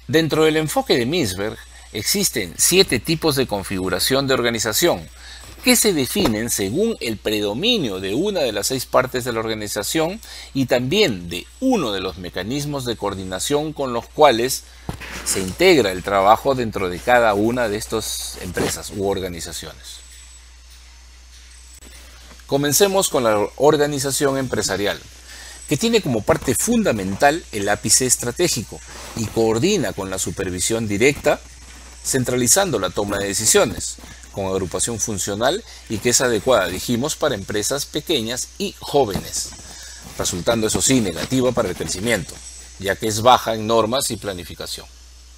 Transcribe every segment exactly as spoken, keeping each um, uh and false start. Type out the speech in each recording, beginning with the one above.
Dentro del enfoque de Mintzberg existen siete tipos de configuración de organización que se definen según el predominio de una de las seis partes de la organización y también de uno de los mecanismos de coordinación con los cuales se integra el trabajo dentro de cada una de estas empresas u organizaciones. Comencemos con la organización empresarial, que tiene como parte fundamental el ápice estratégico y coordina con la supervisión directa, centralizando la toma de decisiones, con agrupación funcional y que es adecuada, dijimos, para empresas pequeñas y jóvenes, resultando eso sí negativa para el crecimiento, ya que es baja en normas y planificación.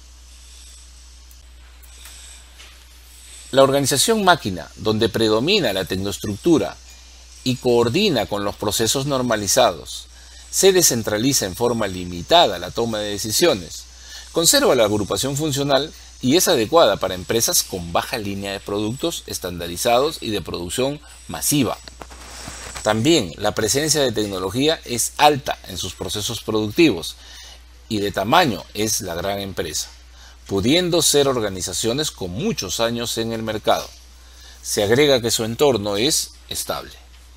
La organización máquina, donde predomina la tecnoestructura y coordina con los procesos normalizados, se descentraliza en forma limitada la toma de decisiones, conserva la agrupación funcional y es adecuada para empresas con baja línea de productos estandarizados y de producción masiva. También la presencia de tecnología es alta en sus procesos productivos y de tamaño es la gran empresa, pudiendo ser organizaciones con muchos años en el mercado. Se agrega que su entorno es estable.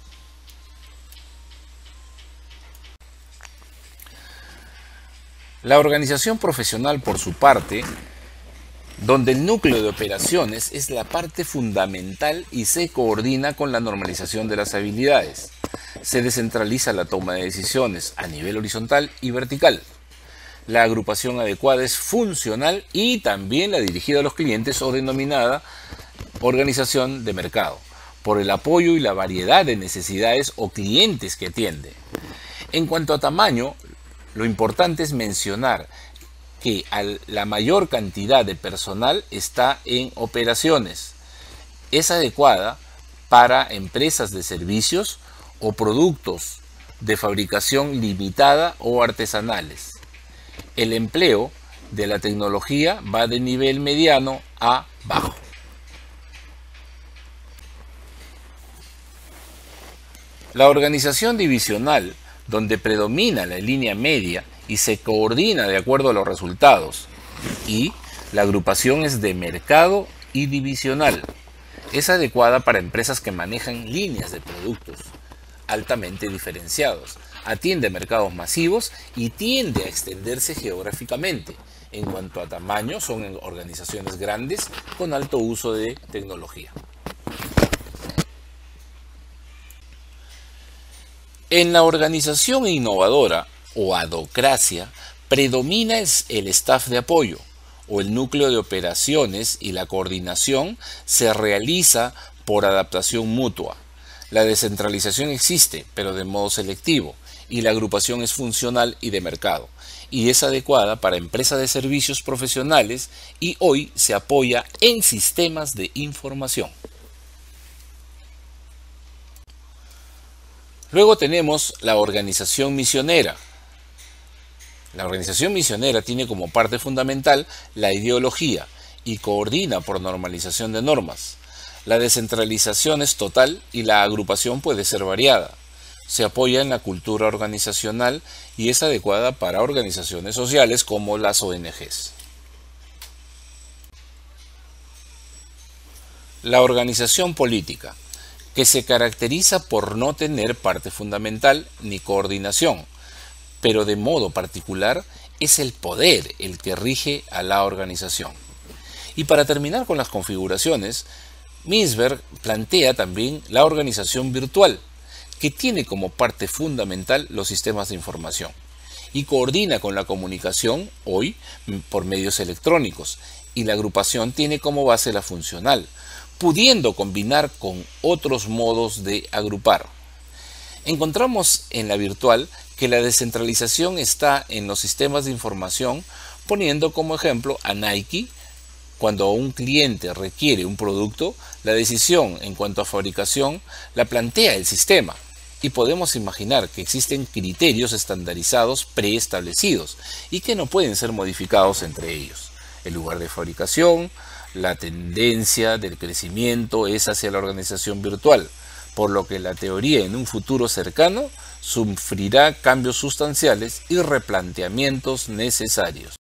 La organización profesional, por su parte, donde el núcleo de operaciones es la parte fundamental y se coordina con la normalización de las habilidades. Se descentraliza la toma de decisiones a nivel horizontal y vertical. La agrupación adecuada es funcional y también la dirigida a los clientes o denominada organización de mercado, por el apoyo y la variedad de necesidades o clientes que atiende. En cuanto a tamaño, lo importante es mencionar que la mayor cantidad de personal está en operaciones. Es adecuada para empresas de servicios o productos de fabricación limitada o artesanales. El empleo de la tecnología va de nivel mediano a bajo. La organización divisional, donde predomina la línea media y se coordina de acuerdo a los resultados, y la agrupación es de mercado y divisional. Es adecuada para empresas que manejan líneas de productos altamente diferenciados, atiende a mercados masivos y tiende a extenderse geográficamente. En cuanto a tamaño, son organizaciones grandes con alto uso de tecnología. En la organización innovadora o adocracia predomina el staff de apoyo o el núcleo de operaciones y la coordinación se realiza por adaptación mutua. La descentralización existe, pero de modo selectivo, y la agrupación es funcional y de mercado, y es adecuada para empresas de servicios profesionales y hoy se apoya en sistemas de información. Luego tenemos la organización misionera. La organización misionera tiene como parte fundamental la ideología y coordina por normalización de normas. La descentralización es total y la agrupación puede ser variada. Se apoya en la cultura organizacional y es adecuada para organizaciones sociales como las O N Ges. La organización política, que se caracteriza por no tener parte fundamental ni coordinación, pero de modo particular es el poder el que rige a la organización. Y para terminar con las configuraciones, Mintzberg plantea también la organización virtual, que tiene como parte fundamental los sistemas de información y coordina con la comunicación hoy por medios electrónicos, y la agrupación tiene como base la funcional, pudiendo combinar con otros modos de agrupar. Encontramos en la virtual que la descentralización está en los sistemas de información, poniendo como ejemplo a Nike. Cuando un cliente requiere un producto, la decisión en cuanto a fabricación la plantea el sistema, y podemos imaginar que existen criterios estandarizados preestablecidos y que no pueden ser modificados entre ellos. El lugar de fabricación, la tendencia del crecimiento es hacia la organización virtual, por lo que la teoría en un futuro cercano sufrirá cambios sustanciales y replanteamientos necesarios.